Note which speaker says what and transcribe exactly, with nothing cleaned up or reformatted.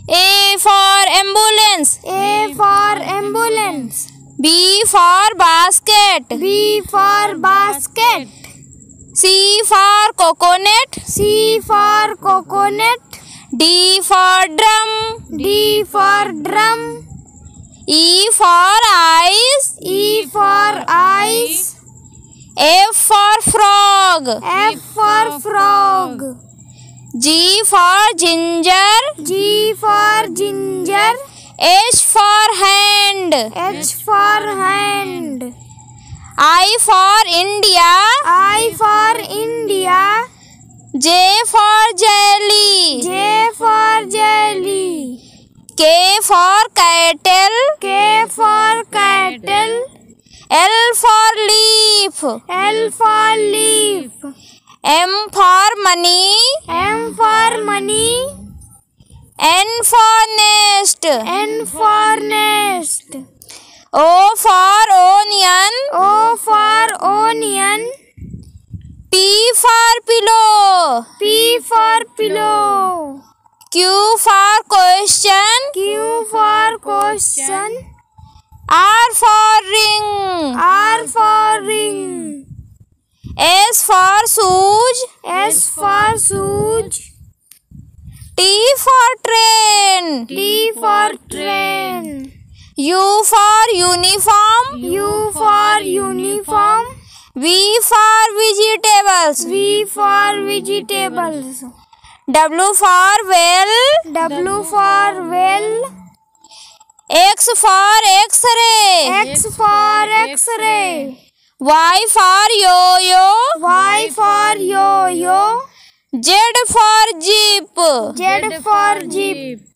Speaker 1: A for ambulance.
Speaker 2: A for ambulance.
Speaker 1: B for basket.
Speaker 2: B for basket.
Speaker 1: C for coconut.
Speaker 2: C for coconut.
Speaker 1: D for drum.
Speaker 2: D for drum.
Speaker 1: E for eyes.
Speaker 2: E for eyes.
Speaker 1: F for frog.
Speaker 2: F for frog.
Speaker 1: G for ginger.
Speaker 2: G for ginger.
Speaker 1: H for hand.
Speaker 2: H for hand.
Speaker 1: I for India.
Speaker 2: I for India.
Speaker 1: J for jelly.
Speaker 2: J for jelly.
Speaker 1: K for kettle.
Speaker 2: K for kettle.
Speaker 1: L for leaf.
Speaker 2: L for leaf.
Speaker 1: M for money.
Speaker 2: M for money.
Speaker 1: N for nest.
Speaker 2: N for nest.
Speaker 1: O for onion.
Speaker 2: O for onion.
Speaker 1: P for pillow.
Speaker 2: P for pillow.
Speaker 1: Q for question.
Speaker 2: Q for question.
Speaker 1: R for ring.
Speaker 2: R for ring.
Speaker 1: S for shoes.
Speaker 2: S for shoes.
Speaker 1: T for train.
Speaker 2: T for train.
Speaker 1: U for uniform.
Speaker 2: U for uniform.
Speaker 1: V for vegetables.
Speaker 2: V for vegetables.
Speaker 1: W for well.
Speaker 2: W for well.
Speaker 1: X for X-ray.
Speaker 2: X for X-ray.
Speaker 1: Y for yo-yo.
Speaker 2: Y for yo-yo.
Speaker 1: Z for jeep.
Speaker 2: Z for jeep.